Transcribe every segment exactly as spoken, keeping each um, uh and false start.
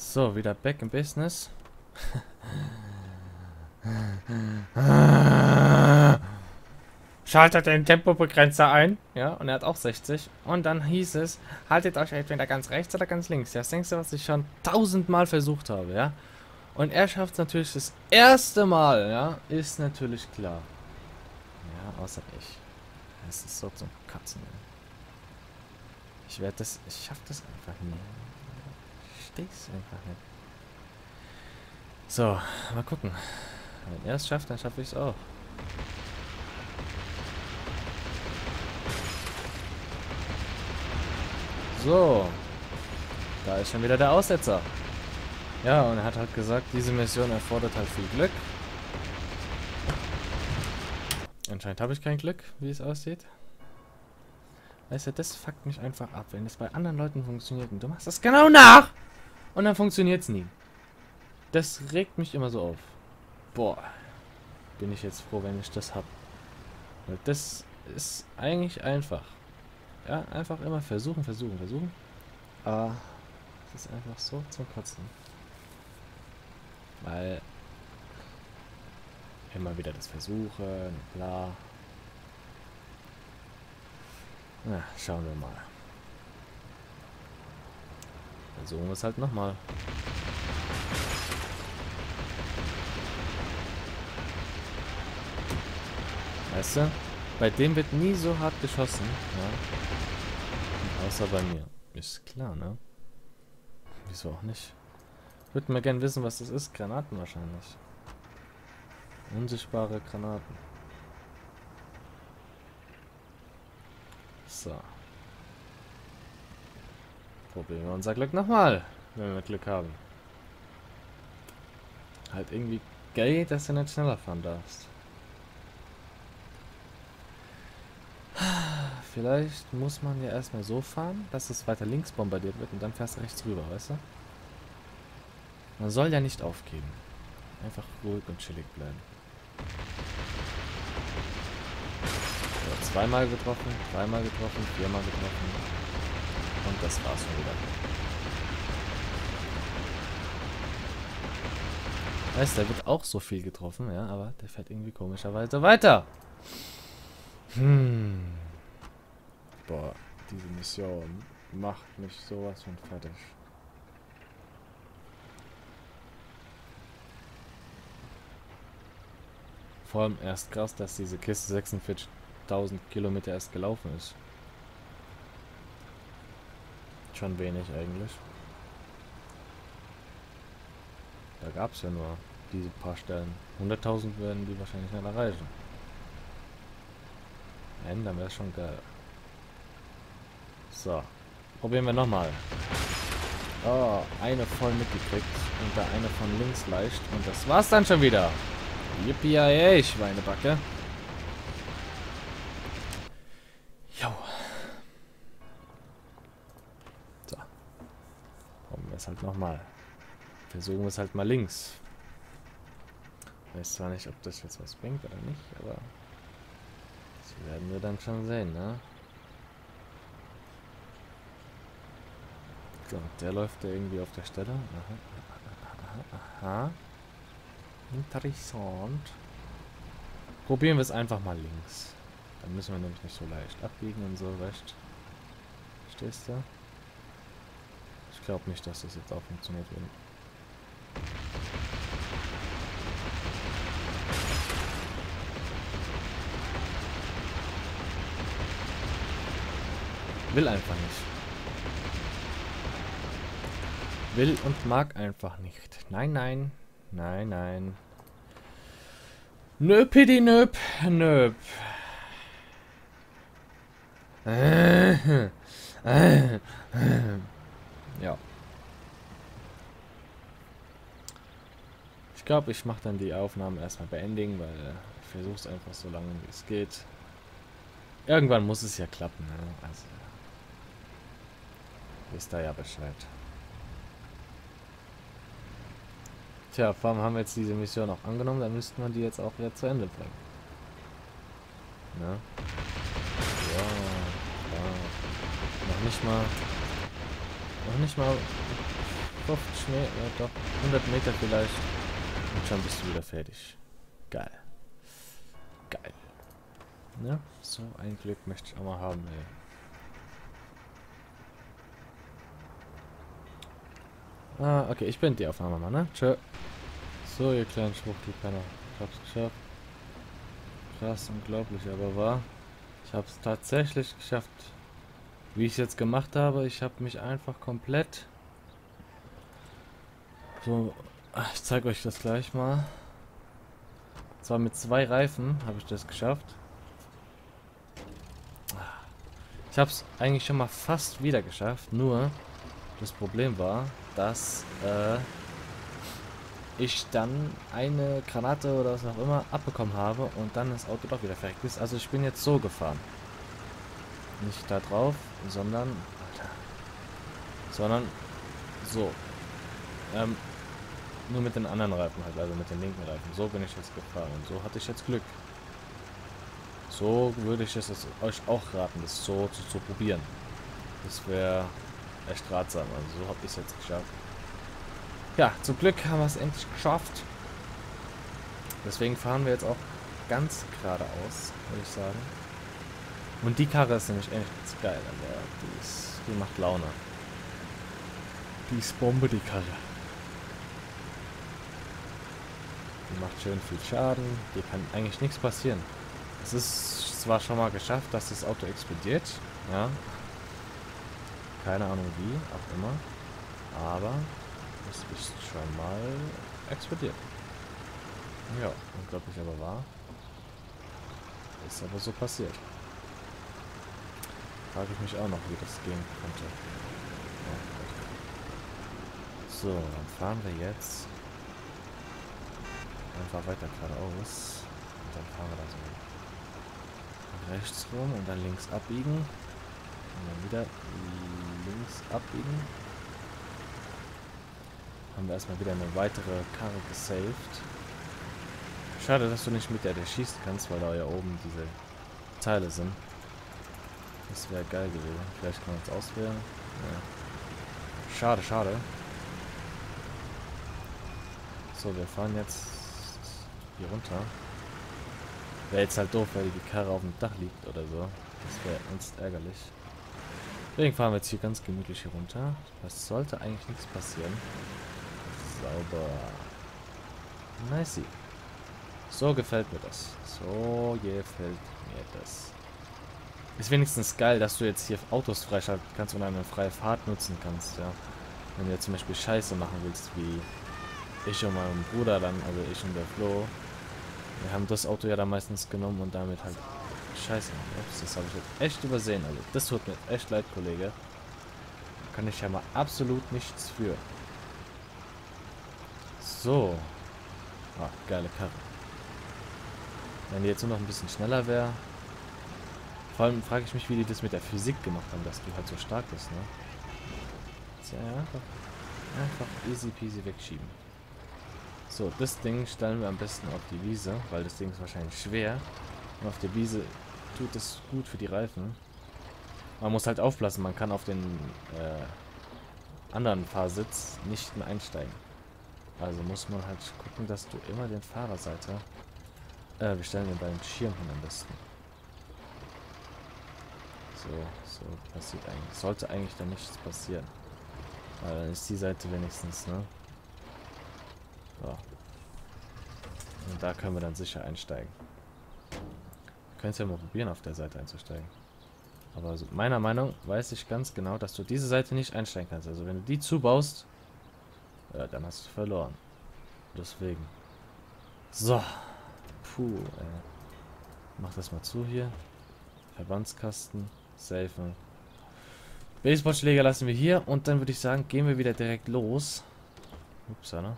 So, wieder back in business. Schaltet den Tempobegrenzer ein. Ja, und er hat auch sechzig. Und dann hieß es, haltet euch entweder ganz rechts oder ganz links. Ja, das denkst du, was ich schon tausendmal versucht habe, ja. Und er schafft es natürlich das erste Mal, ja. Ist natürlich klar. Ja, außer ich. Es ist so zum Katzen. Ich werde das, ich schaff das einfach nie. Ich steh's einfach nicht. So, mal gucken. Wenn er es schafft, dann schaffe ich es auch. So. Da ist schon wieder der Aussetzer. Ja, und er hat halt gesagt, diese Mission erfordert halt viel Glück. Anscheinend habe ich kein Glück, wie es aussieht. Weißt du, das fuckt mich einfach ab, wenn es bei anderen Leuten funktioniert und du machst das genau nach und dann funktioniert es nie. Das regt mich immer so auf. Boah, bin ich jetzt froh, wenn ich das habe. Weil das ist eigentlich einfach. Ja, einfach immer versuchen, versuchen, versuchen. Aber es ist einfach so zum Kotzen. Weil immer wieder das Versuchen, bla. Na, schauen wir mal. Versuchen wir es halt nochmal. Weißt du, bei dem wird nie so hart geschossen, ja. Außer bei mir. Ist klar, ne? Wieso auch nicht? Würde mir gern wissen, was das ist. Granaten wahrscheinlich. Unsichtbare Granaten. So. Probieren wir unser Glück nochmal, wenn wir Glück haben. Halt irgendwie geil, dass du nicht schneller fahren darfst. Vielleicht muss man ja erstmal so fahren, dass es weiter links bombardiert wird und dann fährst du rechts rüber, weißt du? Man soll ja nicht aufgeben. Einfach ruhig und chillig bleiben. So, zweimal getroffen, dreimal getroffen, viermal getroffen. Und das war's schon wieder. Weißt du, der wird auch so viel getroffen, ja, aber der fährt irgendwie komischerweise weiter. Hm. Boah, diese Mission macht mich sowas von fertig. Vor allem erst krass, dass diese Kiste sechsundvierzigtausend Kilometer erst gelaufen ist. Schon wenig eigentlich. Da gab es ja nur diese paar Stellen. hunderttausend werden die wahrscheinlich nicht erreichen. Nein, dann wäre es schon geil. So, probieren wir nochmal. Oh, eine voll mitgekriegt und da eine von links leicht. Und das war's dann schon wieder. Yippie, Schweinebacke. Jo. So. Probieren wir es halt nochmal. Versuchen wir es halt mal links. Ich weiß zwar nicht, ob das jetzt was bringt oder nicht, aber das werden wir dann schon sehen, ne? So, der läuft ja irgendwie auf der Stelle. Aha, aha, aha. Interessant. Probieren wir es einfach mal links. Dann müssen wir nämlich nicht so leicht abbiegen und so, recht. Verstehst du? Ich glaube nicht, dass das jetzt auch funktioniert wird. Will einfach nicht. Will und mag einfach nicht. Nein, nein. Nein, nein. Nöpidi nöp. Nöp. Äh, äh, äh. Ja. Ich glaube, ich mache dann die Aufnahmen erstmal beendigen, weil ich versuche es einfach so lange wie es geht. Irgendwann muss es ja klappen, ne? Also wisst ihr ja Bescheid. Tja, vor allem haben wir jetzt diese Mission auch angenommen, dann müssten wir die jetzt auch wieder zu Ende bringen. Ne? Ja, ja. Noch nicht mal. Noch nicht mal fünfzig Meter, ja, doch, hundert Meter vielleicht. Und schon bist du wieder fertig. Geil. Geil. Ne? So ein Glück möchte ich auch mal haben, ey. Ah, okay, ich bin die Aufnahme mal, ne? Tschö. So, ihr kleinen Schwuchtelpenner. Ich hab's geschafft. Krass, unglaublich, aber wahr. Ich hab's tatsächlich geschafft. Wie ich es jetzt gemacht habe, ich habe mich einfach komplett... So, ach, ich zeige euch das gleich mal. Zwar mit zwei Reifen habe ich das geschafft. Ich habe es eigentlich schon mal fast wieder geschafft, nur das Problem war, dass äh, ich dann eine Granate oder was auch immer abbekommen habe und dann das Auto doch wieder verreckt ist. Also ich bin jetzt so gefahren. Nicht da drauf, sondern... Alter, sondern so. Ähm, nur mit den anderen Reifen halt, also mit den linken Reifen. So bin ich jetzt gefahren und so hatte ich jetzt Glück. So würde ich es euch auch raten, das so zu, zu probieren. Das wäre echt ratsam. Also so habe ich es jetzt geschafft. Ja, zum Glück haben wir es endlich geschafft. Deswegen fahren wir jetzt auch ganz geradeaus, würde ich sagen. Und die Karre ist nämlich echt geil. Aber die, ist, die macht Laune. Die ist Bombe, die Karre. Die macht schön viel Schaden. Dir kann eigentlich nichts passieren. Es ist zwar schon mal geschafft, dass das Auto explodiert. Ja. Keine Ahnung wie, auch immer. Aber es ist schon mal explodiert. Ja, unglaublich aber wahr. Ist aber so passiert. Frage ich mich auch noch, wie das gehen konnte. Ja, so, dann fahren wir jetzt einfach weiter geradeaus. Und dann fahren wir da so rechts rum und dann links abbiegen. Und dann wieder links abbiegen. Haben wir erstmal wieder eine weitere Karre gesaved. Schade, dass du nicht mit der, der schießen kannst, weil da ja oben diese Teile sind. Das wäre geil gewesen. Vielleicht kann man es auswählen. Ja. Schade, schade. So, wir fahren jetzt hier runter. Wäre jetzt halt doof, weil die Karre auf dem Dach liegt oder so. Das wäre uns ärgerlich. Deswegen fahren wir jetzt hier ganz gemütlich hier runter. Es sollte eigentlich nichts passieren. Sauber. Nice. So gefällt mir das. So gefällt mir das. Ist wenigstens geil, dass du jetzt hier Autos freischalten kannst und eine freie Fahrt nutzen kannst, ja. Wenn du jetzt zum Beispiel Scheiße machen willst, wie ich und mein Bruder dann, also ich und der Flo. Wir haben das Auto ja dann meistens genommen und damit halt Scheiße machen. Ups, das habe ich jetzt echt übersehen. Also das tut mir echt leid, Kollege. Da kann ich ja mal absolut nichts für. So. Ah, geile Karre. Wenn die jetzt nur noch ein bisschen schneller wäre. Vor allem frage ich mich, wie die das mit der Physik gemacht haben, dass du halt so stark bist, ne? Tja, einfach, einfach easy peasy wegschieben. So, das Ding stellen wir am besten auf die Wiese, weil das Ding ist wahrscheinlich schwer. Und auf der Wiese tut es gut für die Reifen. Man muss halt aufpassen, man kann auf den äh, anderen Fahrsitz nicht mehr einsteigen. Also muss man halt gucken, dass du immer den Fahrerseite... Äh, wir stellen den beim Schirm hin am besten. So, so passiert eigentlich. Sollte eigentlich dann nichts passieren. Weil dann ist die Seite wenigstens, ne? So. Und da können wir dann sicher einsteigen. Wir können es ja mal probieren, auf der Seite einzusteigen. Aber so meiner Meinung weiß ich ganz genau, dass du diese Seite nicht einsteigen kannst. Also wenn du die zubaust, ja, dann hast du verloren. Deswegen. So. Puh, ey. Mach das mal zu hier. Verbandskasten. Safen. Baseballschläger lassen wir hier. Und dann würde ich sagen, gehen wir wieder direkt los. Ups, ne?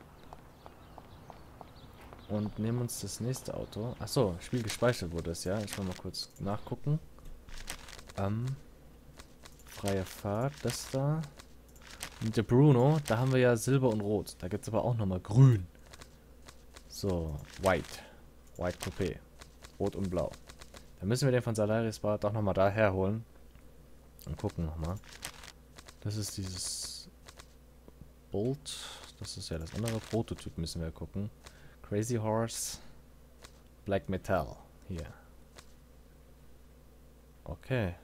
Und nehmen uns das nächste Auto. Achso, Spiel gespeichert wurde es, ja. Ich will mal kurz nachgucken. Ähm, freie Fahrt, das da. Mit der Bruno, da haben wir ja Silber und Rot. Da gibt es aber auch nochmal Grün. So, White. White Coupé. Rot und Blau. Dann müssen wir den von Salaris Bar doch nochmal da herholen. Und gucken nochmal. Das ist dieses Bolt. Das ist ja das andere. Prototyp müssen wir gucken. Crazy Horse. Black Metal. Hier. Okay.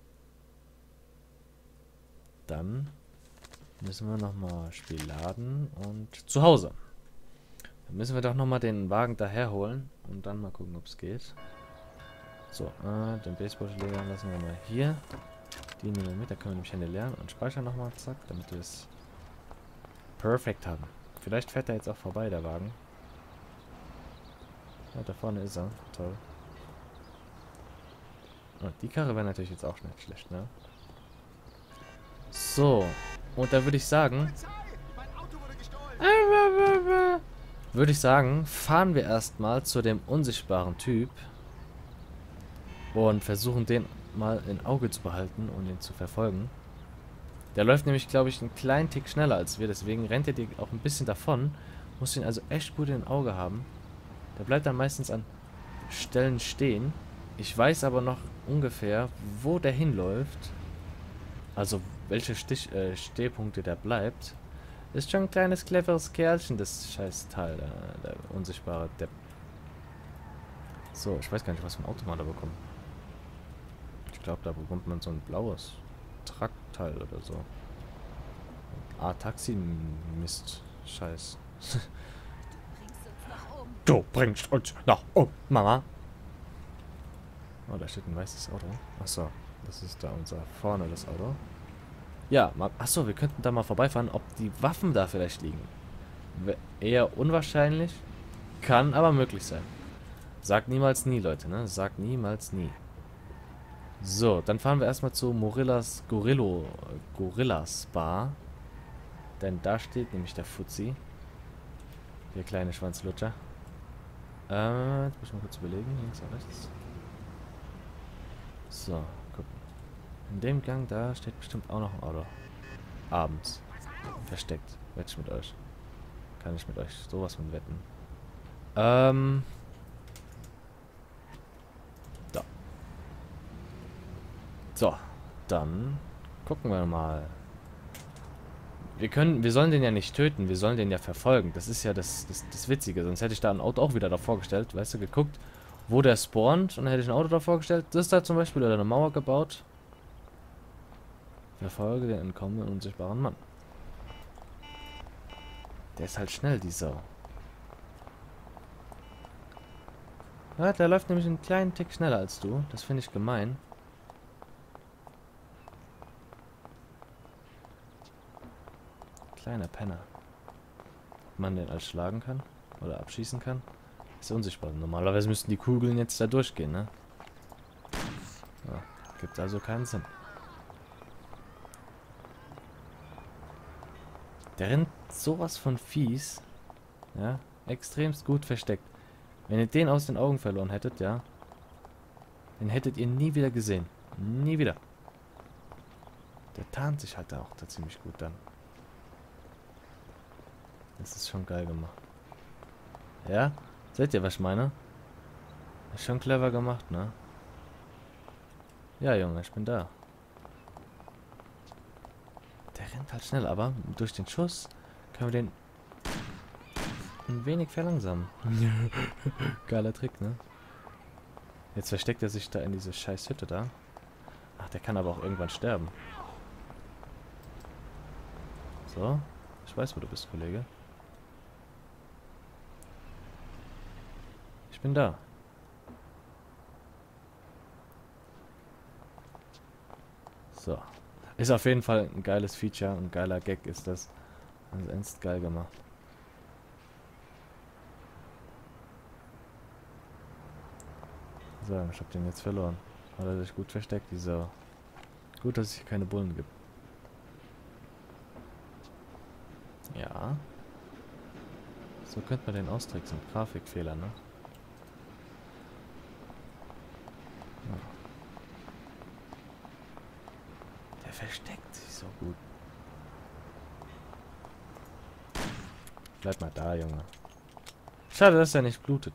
Dann müssen wir nochmal Spiel laden und zu Hause. Dann müssen wir doch nochmal den Wagen daher holen und dann mal gucken, ob es geht. So, äh, den Baseballschläger lassen wir mal hier. Die nehmen wir mit, da können wir nämlich Hände lernen und speichern nochmal, zack, damit wir es perfekt haben. Vielleicht fährt er jetzt auch vorbei, der Wagen. Ja, da vorne ist er. Toll. Und die Karre wäre natürlich jetzt auch nicht schlecht, ne? So, und da würde ich sagen, würde ich sagen, fahren wir erstmal zu dem unsichtbaren Typ und versuchen den mal im Auge zu behalten und ihn zu verfolgen. Der läuft nämlich, glaube ich, einen kleinen Tick schneller als wir, deswegen rennt er dir auch ein bisschen davon. Muss ihn also echt gut im Auge haben. Der bleibt dann meistens an Stellen stehen. Ich weiß aber noch ungefähr, wo der hinläuft. Also welche Stich, äh, Stehpunkte der bleibt. Ist schon ein kleines, cleveres Kerlchen, das scheiß Teil, der, der unsichtbare Depp. So, ich weiß gar nicht, was für ein Auto man da bekommt. Ich glaube, da bekommt man so ein blaues Truckteil oder so. Ah, Taxi-Mist. Scheiß. Du bringst uns nach oben, Mama. Oh, da steht ein weißes Auto. Achso, das ist da unser vorne das Auto. Ja, achso, wir könnten da mal vorbeifahren, ob die Waffen da vielleicht liegen. W- eher unwahrscheinlich, kann aber möglich sein. Sagt niemals nie, Leute, ne? Sagt niemals nie. So, dann fahren wir erstmal zu Morillas Gorillo, Gorillas Bar. Denn da steht nämlich der Fuzzi. Der kleine Schwanzlutscher. Äh, jetzt muss ich mal kurz überlegen, links oder rechts. So, gucken. In dem Gang da steht bestimmt auch noch ein Auto. Abends. Versteckt. Wette ich mit euch. Kann ich mit euch sowas von wetten. Ähm. Da. So. Dann gucken wir mal. Wir können, wir sollen den ja nicht töten, wir sollen den ja verfolgen. Das ist ja das, das, das Witzige. Sonst hätte ich da ein Auto auch wieder davor gestellt, weißt du, geguckt, wo der spawnt. Und dann hätte ich ein Auto davor gestellt. Das da zum Beispiel, oder eine Mauer gebaut. Verfolge den entkommenen unsichtbaren Mann. Der ist halt schnell, die Sau. Ja, der läuft nämlich einen kleinen Tick schneller als du. Das finde ich gemein. Kleiner Penner. Ob man den als schlagen kann oder abschießen kann, ist unsichtbar. Normalerweise müssten die Kugeln jetzt da durchgehen, ne? Ja, gibt also keinen Sinn. Der rennt sowas von fies. Ja, extremst gut versteckt. Wenn ihr den aus den Augen verloren hättet, ja, den hättet ihr nie wieder gesehen. Nie wieder. Der tarnt sich halt auch da ziemlich gut dann. Das ist schon geil gemacht. Ja? Seht ihr, was ich meine? Ist schon clever gemacht, ne? Ja, Junge, ich bin da. Der rennt halt schnell, aber durch den Schuss können wir den ein wenig verlangsamen. Geiler Trick, ne? Jetzt versteckt er sich da in diese scheiß Hütte da. Ach, der kann aber auch irgendwann sterben. So. Ich weiß, wo du bist, Kollege. Ich bin da. So. Ist auf jeden Fall ein geiles Feature, ein geiler Gag ist das. Also ernst geil gemacht. So, ich hab den jetzt verloren. Hat er sich gut versteckt, die Sau. Gut, dass es hier keine Bullen gibt. Ja. So könnte man den austricksen. Grafikfehler, ne? Ja. Der versteckt sich so gut. Bleib mal da, Junge. Schade, dass er nicht blutet.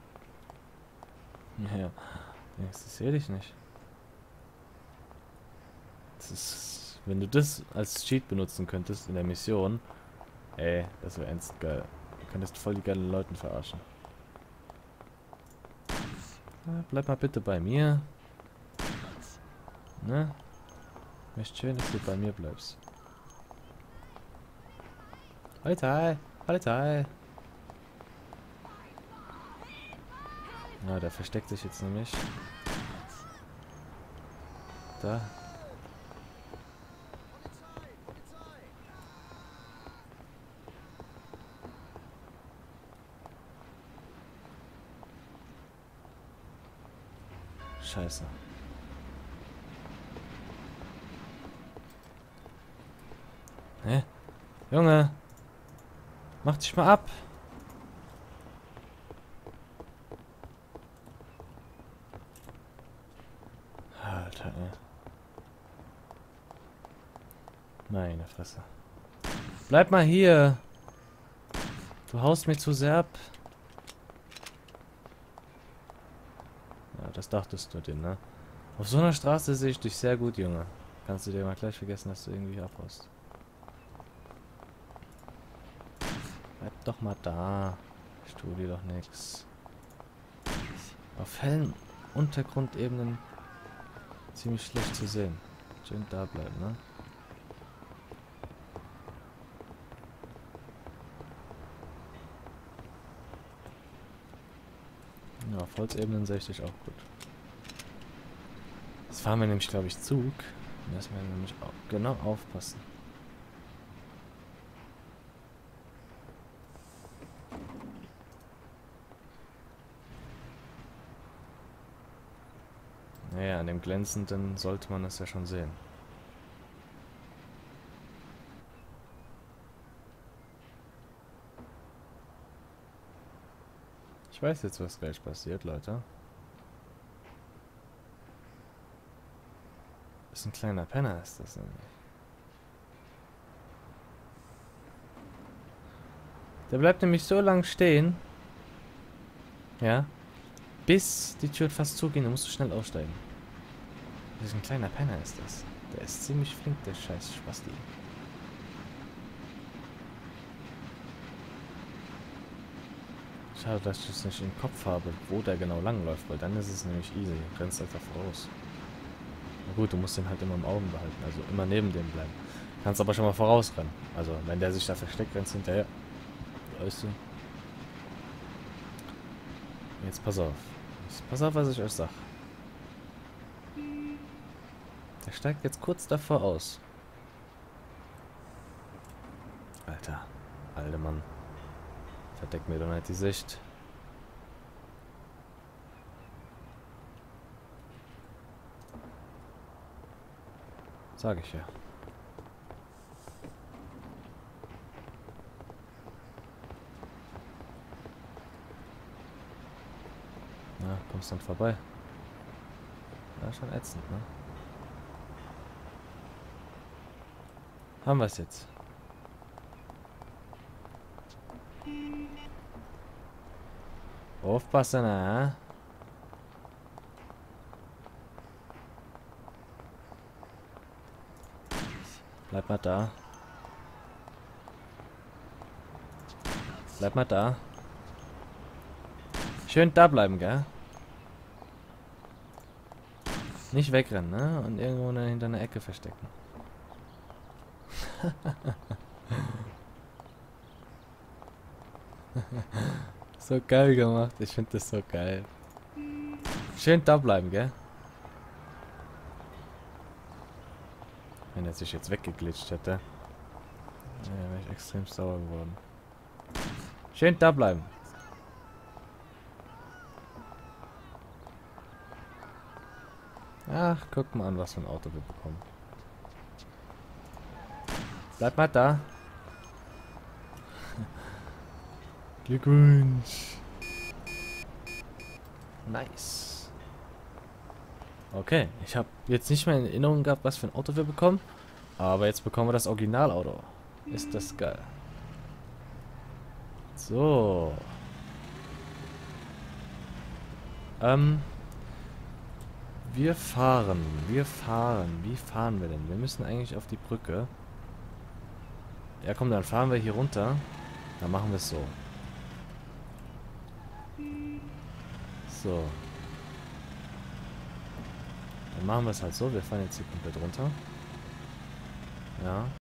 Ja, ich sehe dich nicht. Das ist, wenn du das als Cheat benutzen könntest in der Mission, ey, das wäre ernst geil. Du könntest voll die geilen Leute verarschen. Ja, bleib mal bitte bei mir. Ne? Möchte schön, dass du bei mir bleibst. Polizei! Polizei! Na, der versteckt sich jetzt nämlich. Da. Scheiße. Hä? Junge! Mach dich mal ab! Alter, ey. Meine Fresse. Bleib mal hier! Du haust mir zu sehr ab. Ja, das dachtest du dir, ne? Auf so einer Straße sehe ich dich sehr gut, Junge. Kannst du dir mal gleich vergessen, dass du irgendwie abhaust. Bleib doch mal da. Ich tue dir doch nichts. Auf hellen Untergrundebenen ziemlich schlecht zu sehen. Schön da bleiben, ne? Ja, auf Holzebenen sehe ich dich auch gut. Jetzt fahren wir nämlich, glaube ich, Zug. Da müssen wir nämlich auch genau aufpassen. Naja, an dem glänzenden sollte man es ja schon sehen. Ich weiß jetzt, was gleich passiert, Leute. Ist ein kleiner Penner, ist das nämlich. Der bleibt nämlich so lang stehen. Ja. Bis die Tür fast zugehen, dann musst du schnell aussteigen. Das ist ein kleiner Penner, ist das. Der ist ziemlich flink, der scheiß Spasti. Schade, dass ich es nicht im Kopf habe, wo der genau lang läuft, weil dann ist es nämlich easy. Du rennst einfach voraus. Na gut, du musst den halt immer im Auge behalten, also immer neben dem bleiben. Kannst aber schon mal vorausrennen. Also, wenn der sich da versteckt, rennst du hinterher. Weißt du? Jetzt pass auf. Jetzt pass auf, was ich euch sag. Der steigt jetzt kurz davor aus. Alter. Alter Mann. Verdeck mir doch nicht die Sicht. Sag ich ja. Na, kommst dann vorbei. Ja, schon ätzend, ne? Haben wir es jetzt. Aufpassen, ne? Bleib mal da. Bleib mal da. Schön da bleiben, gell? Nicht wegrennen, ne? Und irgendwo hinter einer Ecke verstecken. So geil gemacht. Ich finde das so geil. Schön da bleiben, gell? Wenn er sich jetzt weggeglitscht hätte, ja, wäre ich extrem sauer geworden. Schön da bleiben. Ach, guck mal an, was für ein Auto wir bekommen. Bleib mal da. Glückwunsch. Nice. Okay, ich habe jetzt nicht mehr in Erinnerung gehabt, was für ein Auto wir bekommen. Aber jetzt bekommen wir das Originalauto. Ist das geil. So. Ähm. Wir fahren. Wir fahren. Wie fahren wir denn? Wir müssen eigentlich auf die Brücke. Ja, komm, dann fahren wir hier runter. Dann machen wir es so. So. Dann machen wir es halt so. Wir fahren jetzt hier komplett runter. Ja.